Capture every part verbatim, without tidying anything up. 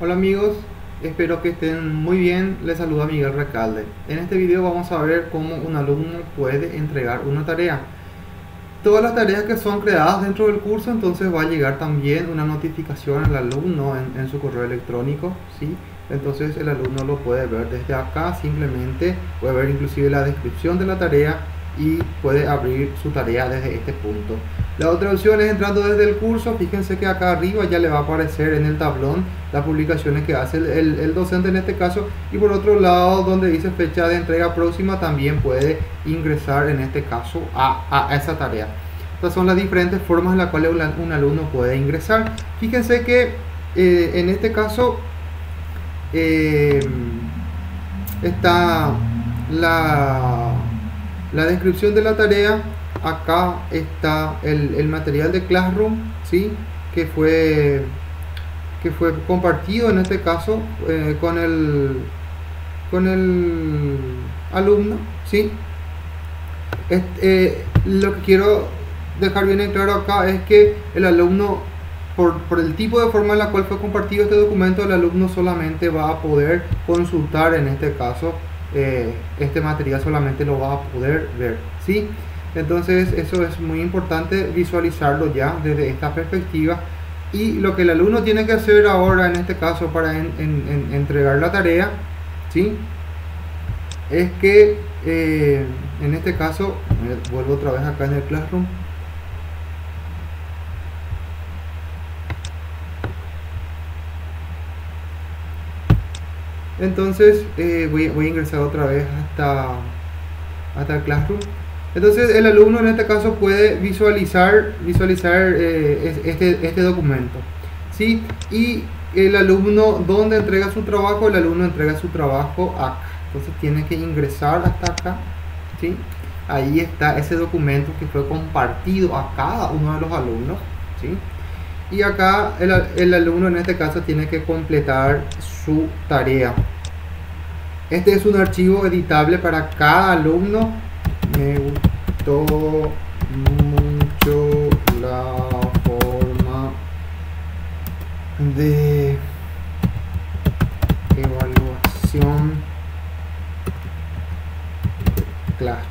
Hola amigos, espero que estén muy bien. Les saluda Miguel Recalde. En este video vamos a ver cómo un alumno puede entregar una tarea. Todas las tareas que son creadas dentro del curso, entonces va a llegar también una notificación al alumno en, en su correo electrónico, ¿sí? Entonces el alumno lo puede ver desde acá, simplemente puede ver inclusive la descripción de la tarea y puede abrir su tarea desde este punto. La otra opción es entrando desde el curso. Fíjense que acá arriba ya le va a aparecer en el tablón las publicaciones que hace el, el, el docente en este caso, y por otro lado donde dice fecha de entrega próxima también puede ingresar en este caso a, a, a esa tarea. Estas son las diferentes formas en las cuales un, un alumno puede ingresar. Fíjense que eh, en este caso eh, está la, la descripción de la tarea. Acá está el, el material de Classroom, ¿sí? que fue que fue compartido en este caso eh, con el con el alumno, ¿sí? Este, eh, lo que quiero dejar bien en claro acá es que el alumno, por, por el tipo de forma en la cual fue compartido este documento, el alumno solamente va a poder consultar en este caso eh, este material, solamente lo va a poder ver, ¿sí? Entonces eso es muy importante visualizarlo ya desde esta perspectiva. Y lo que el alumno tiene que hacer ahora en este caso para en, en, en entregar la tarea, ¿sí? es que eh, en este caso vuelvo otra vez acá en el Classroom. Entonces eh, voy, voy a ingresar otra vez hasta, hasta el Classroom. Entonces el alumno en este caso puede visualizar visualizar eh, este, este documento, ¿sí? Y el alumno, ¿dónde entrega su trabajo? El alumno entrega su trabajo acá. Entonces tiene que ingresar hasta acá, ¿sí? Ahí está ese documento que fue compartido a cada uno de los alumnos, ¿sí? Y acá el, el alumno en este caso tiene que completar su tarea. Este es un archivo editable para cada alumno. Me gustó mucho la forma de evaluación de clase.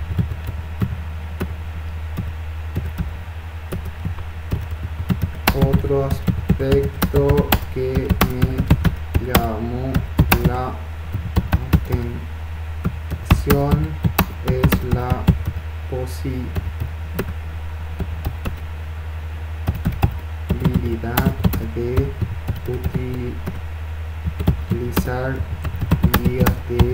Otro aspecto que me llamó la atención es la posibilidad de utilizar guías de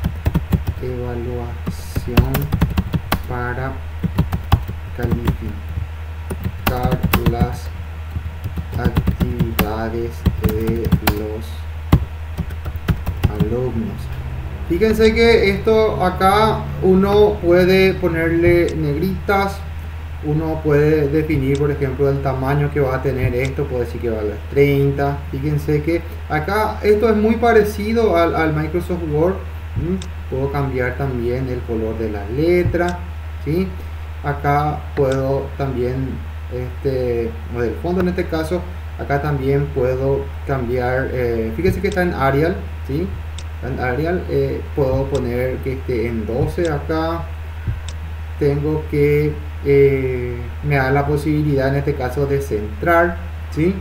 evaluación para calificar las actividades de los alumnos. Fíjense que esto acá uno puede ponerle negritas, uno puede definir por ejemplo el tamaño que va a tener esto, puede decir que va a ser treinta. Fíjense que acá esto es muy parecido al, al Microsoft Word. ¿Mm? Puedo cambiar también el color de la letra, ¿sí? Acá puedo también este o del fondo en este caso. Acá también puedo cambiar, eh, fíjense que está en Arial, ¿sí? En Arial eh, puedo poner que esté en doce. Acá tengo que eh, me da la posibilidad en este caso de centrar, ¿sí?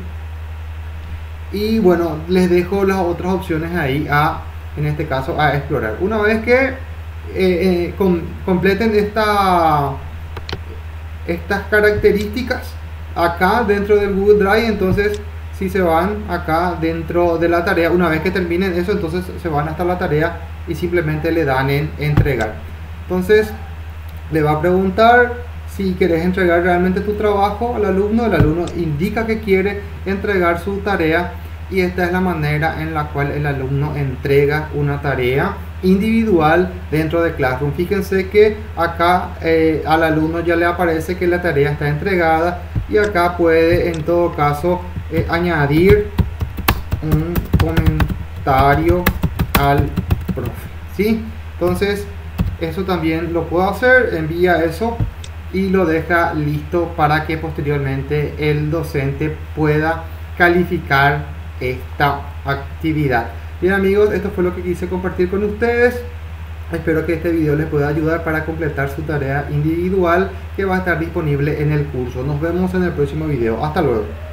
Y bueno, les dejo las otras opciones ahí a, en este caso, a explorar. Una vez que eh, eh, com completen esta estas características acá dentro del Google Drive, entonces si se van acá dentro de la tarea, una vez que terminen eso, entonces se van hasta la tarea y simplemente le dan en entregar. Entonces le va a preguntar si quieres entregar realmente tu trabajo al alumno. El alumno indica que quiere entregar su tarea y esta es la manera en la cual el alumno entrega una tarea individual dentro de Classroom. Fíjense que acá eh, al alumno ya le aparece que la tarea está entregada y acá puede en todo caso eh, añadir un comentario al profe, ¿sí? Entonces eso también lo puedo hacer, envía eso y lo deja listo para que posteriormente el docente pueda calificar esta actividad. Bien amigos, esto fue lo que quise compartir con ustedes. Espero que este video les pueda ayudar para completar su tarea individual que va a estar disponible en el curso. Nos vemos en el próximo video. Hasta luego.